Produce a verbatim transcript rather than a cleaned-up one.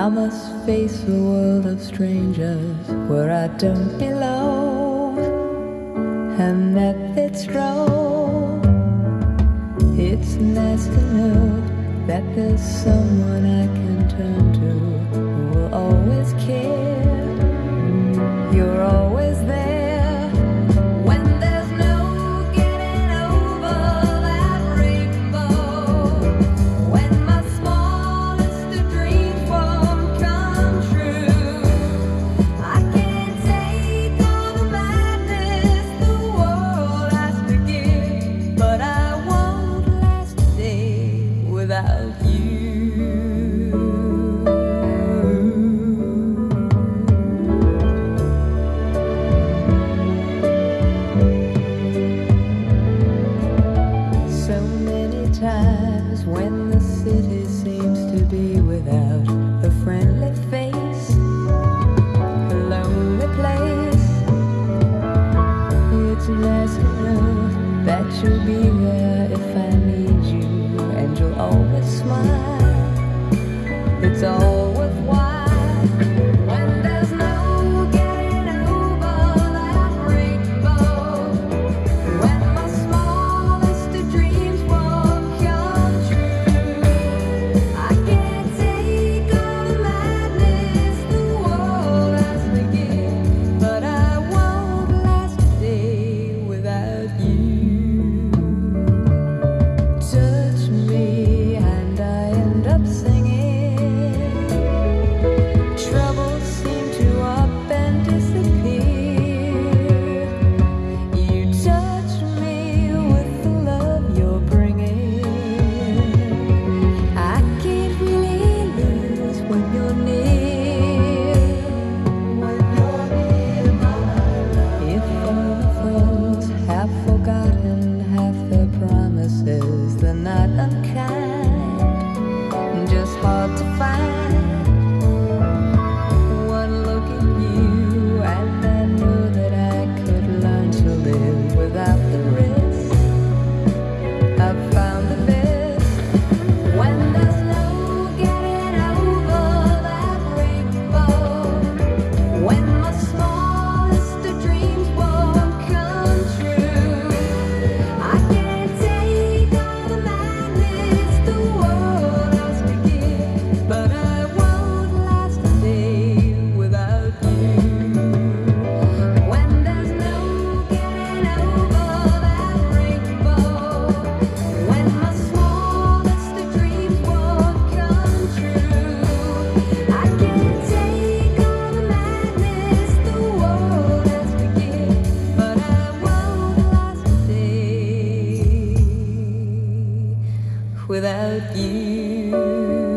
I must face a world of strangers where I don't belong, and that it's wrong. It's nice to know that there's someone I can turn to who will always care. You're always there when there's no getting over that rainbow. When my smallest of dreams won't come true, I can't take all the madness the world has to give, but I won't last a day without you. So many times when the city seems to be without a friendly face, a lonely place, it's nice to know that you'll be there if I need you, and you'll always smile. It's all worthwhile when there's no getting over that rainbow. When my smallest of dreams won't come true, I can't take all the madness the world has to give, but I won't last a day without you. Touch me and I end up singing. Troubles seem to up and disappear. You touch me with the love you're bringing. I can't really lose when you're near. When you're near, my love. If all the folks have forgotten half their promises, they're not unkind, just hard to find. One look at you and I know that I could learn to live without the risk. I've found the best when there's no getting over that rainbow. When my smallest of dreams won't come true, I can't take all the madness the world has to give, but I won't last a day without you. When there's no getting over that rainbow, when my smallest of dreams won't come true, I can't take all the madness the world has to give, but I won't last a day without you.